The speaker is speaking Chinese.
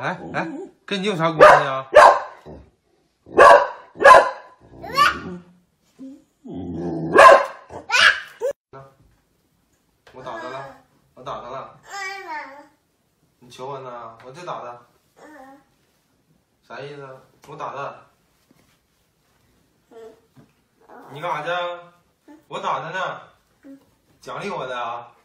来来，跟你有啥关系啊？我打他了，我打他了。你求我呢？我再打他。啥意思？我打他。你干啥去？我打他呢。奖励我的啊。